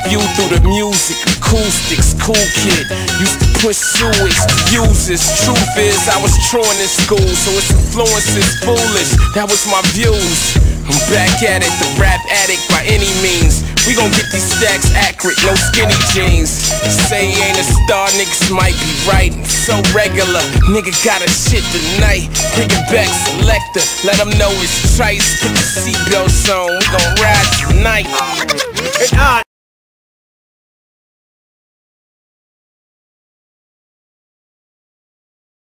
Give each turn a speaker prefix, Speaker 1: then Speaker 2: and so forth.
Speaker 1: view through the music, acoustics, cool kid. Used to push sewage, users. Truth is, I was truant in school, so its influence is foolish. That was my views. I'm back at it, the rap addict by any means. We gon' get these stacks accurate, no skinny jeans. Say he ain't a star, niggas might be right. So regular, nigga got a shit tonight. Bring it back, selector, let them know it's trice. Put the seatbelts on, we gon' ride tonight.
Speaker 2: And I